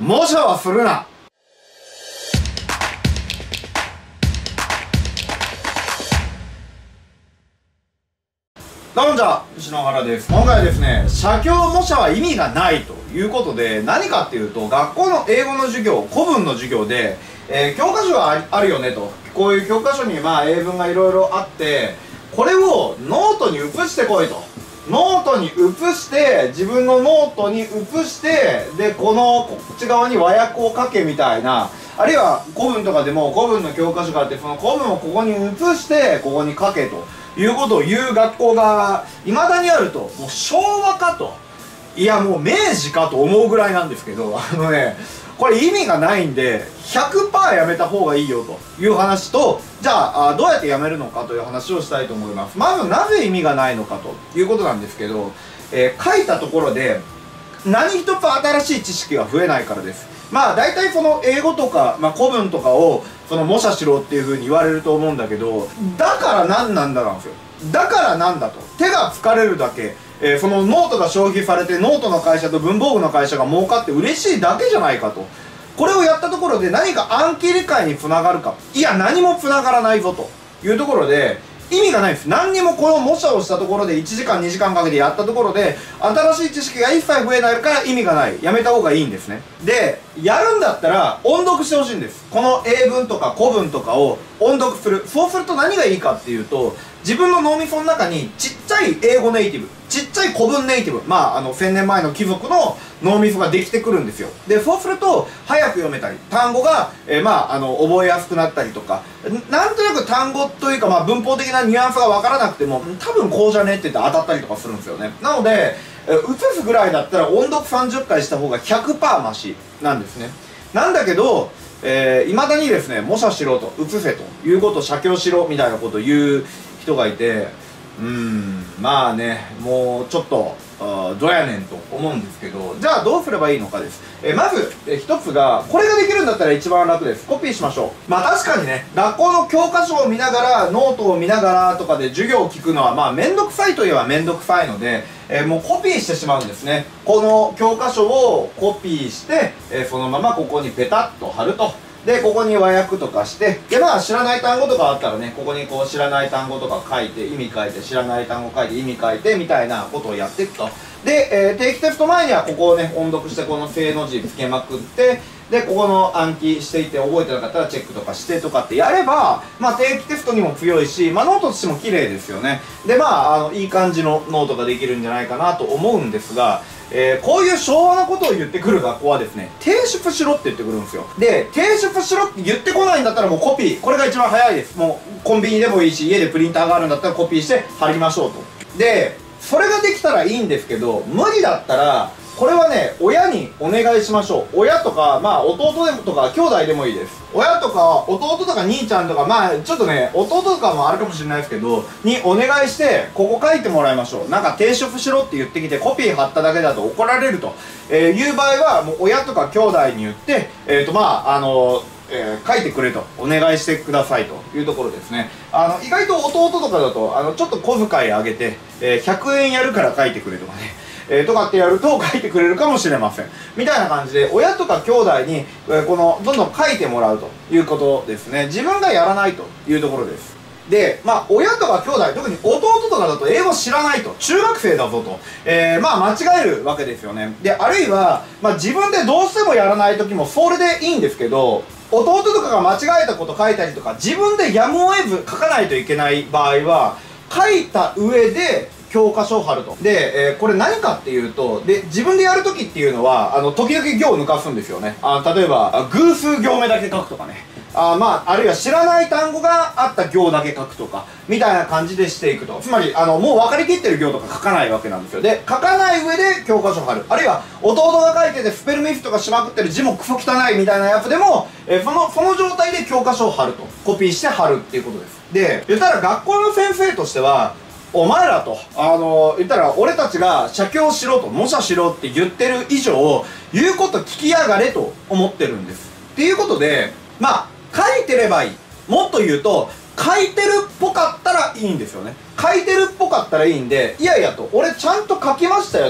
模写はするな。どうもじゃあ、石野原です。今回はですね、写経模写は意味がないということで、何かっていうと、学校の英語の授業、古文の授業で、教科書があるよねと。こういう教科書に英文がいろいろあって、これをノートに写してこいと。ノートに写して、自分のノートに写して、で、こっち側に和訳を書けみたいな、あるいは古文とかでも古文の教科書があって、その古文をここに写して、ここに書けということを言う学校が未だにあると、もう昭和かと。いや、もう明治かと思うぐらいなんですけど、これ意味がないんで、100% やめた方がいいよという話と、じゃあ、どうやってやめるのかという話をしたいと思います。まず、なぜ意味がないのかということなんですけど、書いたところで、何一つ新しい知識が増えないからです。大体その英語とか、古文とかを、模写しろっていう風に言われると思うんだけど、だから何なんだなんですよ。だからなんだと。手が疲れるだけ。そのノートが消費されて、ノートの会社と文房具の会社が儲かって嬉しいだけじゃないかと。これをやったところで何か暗記理解につながるか。いや、何もつながらないぞというところで、意味がないんです。何にもこの模写をしたところで1時間2時間かけてやったところで、新しい知識が一切増えないから意味がない。やめた方がいいんですね。で、やるんだったら音読してほしいんです。この英文とか古文とかを音読する。そうすると何がいいかっていうと、自分の脳みその中にちっちゃい英語ネイティブ、ちっちゃい古文ネイティブ、1000年前の貴族の脳みそができてくるんですよ。で、そうすると、早く読めたり、単語が、覚えやすくなったりとか、なんとなく単語というか、文法的なニュアンスがわからなくても、多分こうじゃねって言って当たったりとかするんですよね。なので、写すぐらいだったら音読30回した方が 100% マシなんですね。なんだけど、未だにですね、模写しろと、写せということを写経しろみたいなことを言う人がいて、もうちょっと、どやねんと思うんですけど、じゃあどうすればいいのかです。まず、一つが、これができるんだったら一番楽です。コピーしましょう。確かにね、学校の教科書を見ながら、ノートを見ながらとかで授業を聞くのは、めんどくさいといえばめんどくさいので、もうコピーしてしまうんですね。この教科書をコピーして、そのままここにペタッと貼ると。で、ここに和訳とかして、で、知らない単語とかあったらね、ここにこう知らない単語とか書いて、意味書いて、知らない単語書いて、意味書いて、みたいなことをやっていくと。で、定期テスト前にはここをね、音読して、この正の字つけまくって、で、ここの暗記していて覚えてなかったらチェックとかしてとかってやれば、定期テストにも強いし、ノートとしても綺麗ですよね。で、いい感じのノートができるんじゃないかなと思うんですが、こういう昭和なことを言ってくる学校はですね、提出しろって言ってくるんですよ。で、提出しろって言ってこないんだったらもうコピー。これが一番早いです。もうコンビニでもいいし、家でプリンターがあるんだったらコピーして貼りましょうと。で、それができたらいいんですけど、無理だったら、これはね、親にお願いしましょう。親とか、弟でもとか、兄弟でもいいです。親とか、弟とか兄ちゃんとか、ちょっとね、弟とかもあるかもしれないですけど、にお願いして、ここ書いてもらいましょう。なんか提出しろって言ってきて、コピー貼っただけだと怒られると、いう場合は、もう親とか兄弟に言って、書いてくれとお願いしてくださいというところですね。意外と弟とかだと、ちょっと小遣いあげて、100円やるから書いてくれとかね。とかってやると書いてくれるかもしれません。みたいな感じで、親とか兄弟に、どんどん書いてもらうということですね。自分がやらないというところです。で、親とか兄弟、特に弟とかだと英語知らないと。中学生だぞと。間違えるわけですよね。で、あるいは、自分でどうしてもやらない時もそれでいいんですけど、弟とかが間違えたこと書いたりとか、自分でやむを得ず書かないといけない場合は、書いた上で、教科書を貼ると。で、これ何かっていうと、で、自分でやるときっていうのは、時々行を抜かすんですよね。例えば、偶数行目だけ書くとかね。あるいは知らない単語があった行だけ書くとか、みたいな感じでしていくと。つまり、もう分かりきってる行とか書かないわけなんですよ。で、書かない上で教科書を貼る。あるいは、弟が書いててスペルミスとかしまくってる字もクソ汚いみたいなやつでも、その状態で教科書を貼ると。コピーして貼るっていうことです。で、言ったら学校の先生としては、お前らと、言ったら俺たちが写経しろと、模写しろって言ってる以上、言うこと聞きやがれと思ってるんです。っていうことで、書いてればいい。もっと言うと、書いてるっぽかったらいいんですよね。書いてるっぽかったらいいんで、いやいやと、俺ちゃんと書きましたよと。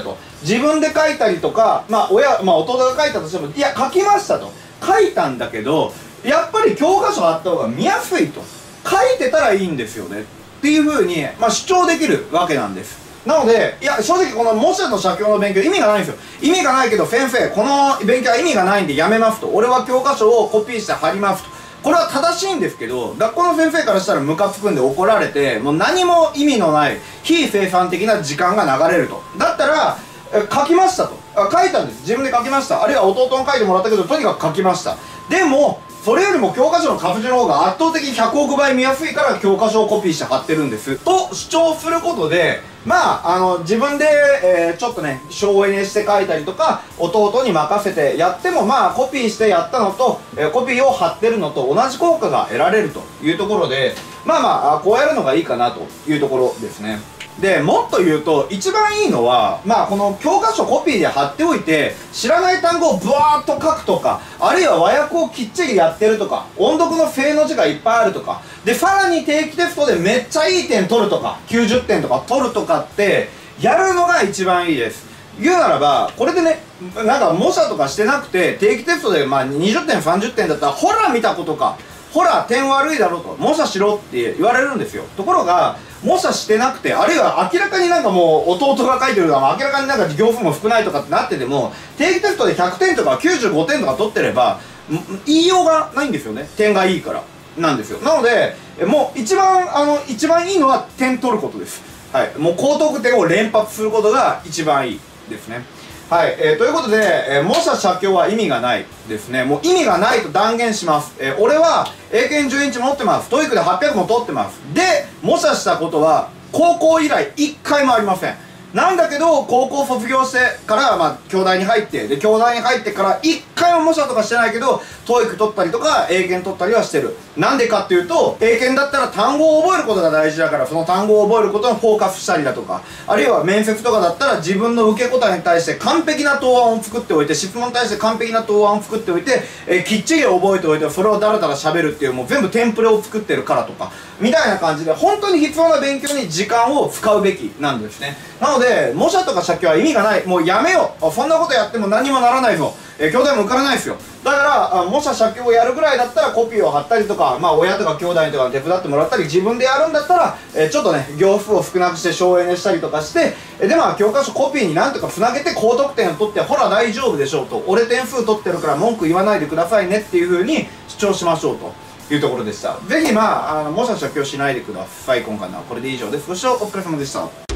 自分で書いたりとか、弟が書いたとしても、いや、書きましたと。書いたんだけど、やっぱり教科書あった方が見やすいと。書いてたらいいんですよね。っていう風に、主張できるわけなんです。なので、いや、正直この模写と写経の勉強意味がないんですよ。意味がないけど、先生、この勉強は意味がないんでやめますと。俺は教科書をコピーして貼りますと。これは正しいんですけど、学校の先生からしたらムカつくんで怒られて、もう何も意味のない非生産的な時間が流れると。だったら、書きましたと。書いたんです。自分で書きました。あるいは弟に書いてもらったけど、とにかく書きました。でも、それよりも教科書の活字の方が圧倒的に100億倍見やすいから教科書をコピーして貼ってるんです。と主張することで、自分で、ちょっとね、省エネして書いたりとか、弟に任せてやっても、コピーしてやったのと、コピーを貼ってるのと同じ効果が得られるというところで、こうやるのがいいかなというところですね。で、もっと言うと、一番いいのは、この教科書コピーで貼っておいて、知らない単語をブワーッと書くとか、あるいは和訳をきっちりやってるとか、音読の正の字がいっぱいあるとか、で、さらに定期テストでめっちゃいい点取るとか、90点とか取るとかって、やるのが一番いいです。言うならば、これでね、模写とかしてなくて、定期テストで20点、30点だったら、ほら見たことか。ほら、点悪いだろと。模写しろって言われるんですよ。ところが、模写してなくて、あるいは明らかにもう弟が書いてるのが明らかに行数も少ないとかってなってても、定期テストで100点とか95点とか取ってれば、言いようがないんですよね。点がいいから。なんですよ。なので、もう一番いいのは点取ることです。はい。もう高得点を連発することが一番いいですね。はい、ということで、模写写経は意味がないですね。もう意味がないと断言します。俺は英検準1持ってます。トイックで800も取ってます。で、模写したことは高校以来1回もありません。なんだけど、高校卒業してから、京大に入って、で、京大に入ってから1回も模写とかしてないけど、トイック取ったりとか、英検取ったりはしてる。なんでかっていうと、英検だったら単語を覚えることが大事だから、その単語を覚えることにフォーカスしたりだとか、あるいは面接とかだったら自分の受け答えに対して完璧な答案を作っておいて、質問に対して完璧な答案を作っておいて、きっちり覚えておいて、それをだらだら喋るっていう、もう全部テンプレを作ってるからとか、みたいな感じで、本当に必要な勉強に時間を使うべきなんですね。なので、模写とか写経は意味がない。もうやめよう。そんなことやっても何にもならないぞ。京大も受からないですよ。だから、模写写経をやるぐらいだったらコピーを貼ったりとか、親とか兄弟とか手伝ってもらったり、自分でやるんだったら、ちょっとね、行数を少なくして省エネしたりとかして、で、教科書コピーになんとかつなげて高得点を取って、ほら大丈夫でしょうと。俺点数取ってるから文句言わないでくださいねっていう風に主張しましょうというところでした。ぜひ、模写写経しないでください。今回のはこれで以上です。ご視聴お疲れ様でした。